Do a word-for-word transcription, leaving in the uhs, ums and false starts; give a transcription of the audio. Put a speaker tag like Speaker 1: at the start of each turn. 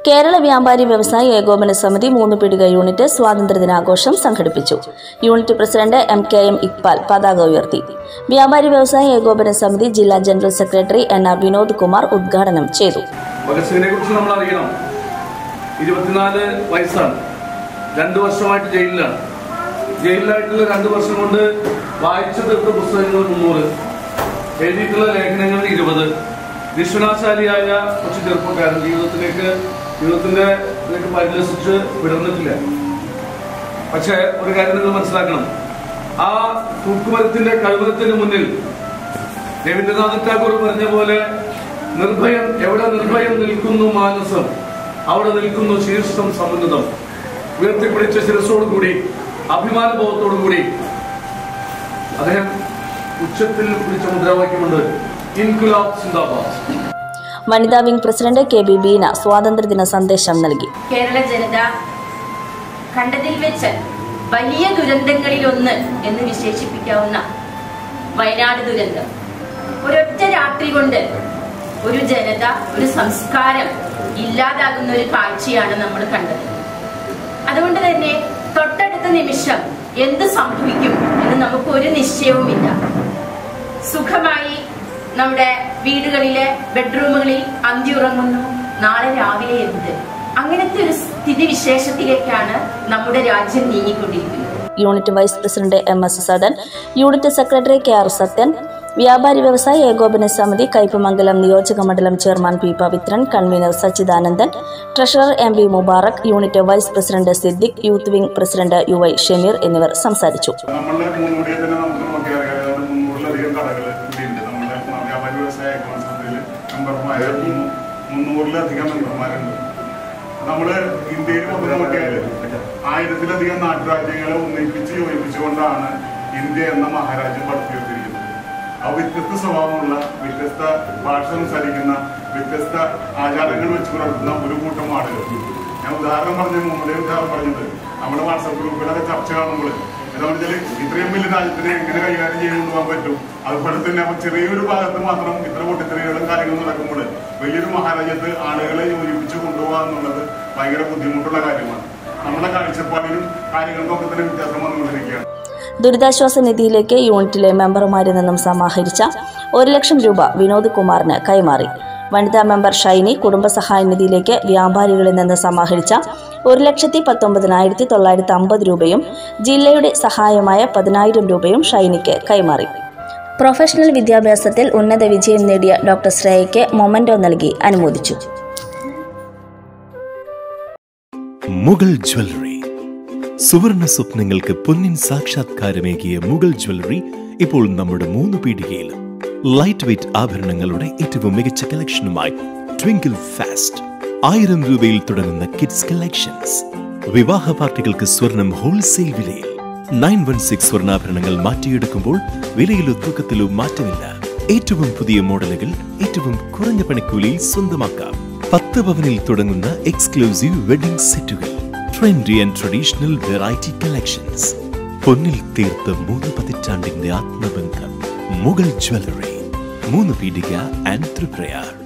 Speaker 1: കേരള വ്യാപാരി വ്യവസായി ഏകോപന സമിതി മൂന്ന് പീടിക യൂണിറ്റ് സ്വാതന്ത്ര്യദിനാഘോഷം സംഘടിപ്പിച്ചു. Unit president M K M Iqbal പതാക ഉയർത്തി. വ്യാപാരി വ്യവസായി ഏകോപന സമിതി ജില്ലാ general secretary N R Vinod Kumar ഉദ്ഘാടനം ചെയ്തു.
Speaker 2: ഭഗത് കുറിച്ച് നമ്മൾ അറിയണം. ഇരുപത്തിനാല് വയസ്സാണ്. രണ്ടു വർഷമായിട്ട് ജയിലിലാണ്. ജയിലിലായിട്ടുള്ള രണ്ടു വർഷം കൊണ്ട് വായിച്ചു തീർത്ത പുസ്തകങ്ങൾ മുന്നൂറ്, എഴുതിയിട്ടുള്ള ലേഖനങ്ങൾ ഇരുപത്. വിശ്വനാശാലിയായ കുറച്ച് ചെറുപ്പക്കാരൻ ജീവിതത്തിലേക്ക് ജീവിതത്തിന്റെ ഇതിലേക്ക് പരിലസിച്ച് വിടർന്നിട്ടില്ല. പക്ഷെ ഒരു കാര്യം നിങ്ങൾ മനസ്സിലാക്കണം, ആ തൂക്കുമരത്തിന്റെ കഴുമരത്തിന് മുന്നിൽ രവീന്ദ്രനാഥ ടാഗോർ പറഞ്ഞ പോലെ നിർഭയം എവിടെ നിർഭയം നിൽക്കുന്നു മാനസം, അവിടെ നിൽക്കുന്നു ശീർഷം സമുന്നതം. ഉയർത്തിപ്പിടിച്ച ശിരസോടുകൂടി അഭിമാനബോധത്തോടുകൂടി അദ്ദേഹം ഉച്ചത്തിൽ പിടിച്ച മുദ്രാവാക്യമുണ്ട്, ഇൻകുലാബ് സിന്ദാബാദ്.
Speaker 1: വനിതാ wing president K B Beena സ്വാതന്ത്ര്യദിന സന്ദേശം നൽകി.
Speaker 3: കേരള ജനത കണ്ടതിൽ വെച്ച് വലിയ ദുരന്തങ്ങളിൽ ഒന്ന് എന്ന് വിശേഷിപ്പിക്കാവുന്ന വയനാട് ദുരന്തം. ഒരൊറ്റ രാത്രി കൊണ്ട് ഒരു ജനത, ഒരു സംസ്കാരം ഇല്ലാതാകുന്ന ഒരു കാഴ്ചയാണ് നമ്മൾ കണ്ടത്. അതുകൊണ്ട് തന്നെ തൊട്ടടുത്ത നിമിഷം എന്ത് സംഭവിക്കും എന്ന് നമുക്ക് ഒരു നിശ്ചയവുമില്ല. സുഖമായി നമ്മുടെ വീടുകളിലെ ബെഡ്റൂമുകളിൽ അന്തിയുറങ്ങുന്നു, നാളെ രാവിലെ എന്ത്? അങ്ങനത്തെ ഒരു സ്ഥിതിവിശേഷത്തിലേക്കാണ് നമ്മുടെ രാജ്യം നീങ്ങിക്കൊണ്ടിരിക്കുന്നത്.
Speaker 1: Unit vice president M S Sadan, unit secretary K R Sathyan, വ്യാപാരി വ്യവസായി ഏകോപന സമിതി കയ്പമംഗലം നിയോജക മണ്ഡലം chairman P Pavithran, convener Sachidanandan, treasurer M V Mubarak, unit vice president Siddique, youth wing president U Y Shameer എന്നിവർ സംസാരിച്ചു.
Speaker 4: മുന്നൂറിലധികം മെമ്പർമാരുണ്ട്. നമ്മള് ഇന്ത്യയിൽ നോക്കിയാൽ ആയിരത്തിലധികം നാട്ടുരാജ്യങ്ങളെ ഒന്നിപ്പിച്ച് യോജിപ്പിച്ചുകൊണ്ടാണ് ഇന്ത്യ എന്ന മഹാരാജ്യം പടുത്തുയർത്തിയിരിക്കുന്നത്. ആ വ്യത്യസ്ത സ്വഭാവമുള്ള, വ്യത്യസ്ത ഭാഷ സംസാരിക്കുന്ന, വ്യത്യസ്ത ആചാരങ്ങൾ വെച്ച് പുലർത്തുന്ന ഒരു കൂട്ടം ആളുകൾ. ഞാൻ ഉദാഹരണം പറഞ്ഞു, മുമ്പേ ഉദാഹരണം പറഞ്ഞത് നമ്മുടെ വാട്സാപ്പ് ഗ്രൂപ്പിലൊക്കെ ചർച്ച കാണുമ്പോൾ എന്താണെന്ന് വെച്ചാൽ ഇത്രയും വലിയ രാജ്യത്തിനെ എങ്ങനെ കൈകാര്യം ചെയ്തുകൊണ്ട് പോകാൻ പറ്റും. അതുപോലെ തന്നെ അപ്പൊ ചെറിയൊരു ഭാഗത്ത് മാത്രം ഇത്ര പൊട്ടിത്തെറികളും കാര്യങ്ങളും നടക്കുമ്പോൾ വലിയൊരു മഹാരാജ്യത്ത് ആളുകളെ യോജിപ്പിച്ച് കൊണ്ടുപോകുക എന്നുള്ളത് ഭയങ്കര ബുദ്ധിമുട്ടുള്ള കാര്യമാണ്. നമ്മുടെ കാഴ്ചപ്പാടിലും കാര്യങ്ങൾക്കൊക്കെ തന്നെ വ്യത്യാസം വന്നുകൊണ്ടിരിക്കുകയാണ്.
Speaker 1: ദുരിതാശ്വാസ നിധിയിലേക്ക് യൂണിറ്റിലെ മെമ്പർമാരിൽ നിന്നും സമാഹരിച്ച ഒരു ലക്ഷം രൂപ വിനോദ് കുമാറിന് കൈമാറി. വനിതാ മെമ്പർ ഷൈനി കുടുംബസഹായ നിധിയിലേക്ക് വ്യാപാരികളിൽ നിന്ന് സമാഹരിച്ച ഒരു ലക്ഷത്തി പത്തൊമ്പതിനായിരത്തി തൊള്ളായിരത്തി അമ്പത് രൂപയും ജില്ലയുടെ സഹായമായ പതിനായിരം രൂപയും ഷൈനിക്ക് കൈമാറി. പ്രൊഫഷണൽ വിദ്യാഭ്യാസത്തിൽ ഉന്നത വിജയം നേടിയ ഡോക്ടർ ശ്രേയയ്ക്ക് മൊമന്റോ നൽകി അനുമോദിച്ചു.
Speaker 5: മുഗൾ ജ്വല്ലറി, സുവർണ സ്വപ്നങ്ങൾക്ക് പൊന്നിൻ സാക്ഷാത്കാരമേകിയ മുഗൾ ജ്വല്ലറി ഇപ്പോൾ നമ്മുടെ മൂന്ന് പീടികയിലും. ലൈറ്റ് വെയ്റ്റ് ആഭരണങ്ങളുടെ ഏറ്റവും മികച്ച കളക്ഷനുമായി ട്വിങ്കിൾ ഫാസ്റ്റ്. ആയിരം രൂപയിൽ തുടങ്ങുന്ന കിഡ്സ് കളക്ഷൻസ്. വിവാഹ പാർട്ടികൾക്ക് സ്വർണം ഹോൾസെയിൽ വിലയിൽ. നയൻ വൺ സിക്സ് സ്വർണ്ണാഭരണങ്ങൾ മാറ്റിയെടുക്കുമ്പോൾ വിലയിലോ തൂക്കത്തിലോ മാറ്റമില്ല. ഏറ്റവും പുതിയ മോഡലുകൾ ഏറ്റവും കുറഞ്ഞ പണിക്കൂലിയിൽ സ്വന്തമാക്കാം. പത്ത് പവനിൽ തുടങ്ങുന്ന എക്സ്ക്ലൂസീവ് വെഡിംഗ് സെറ്റുകൾ. Trendy and traditional variety collections. പൊന്നിൽ തീർത്ത മൂന്ന് പതിറ്റാണ്ടിന്റെ ആത്മബന്ധം. മുഗൾ ജ്വല്ലറി, മൂന്ന് പീടിക ആൻഡ് ത്രിപ്രയാർ.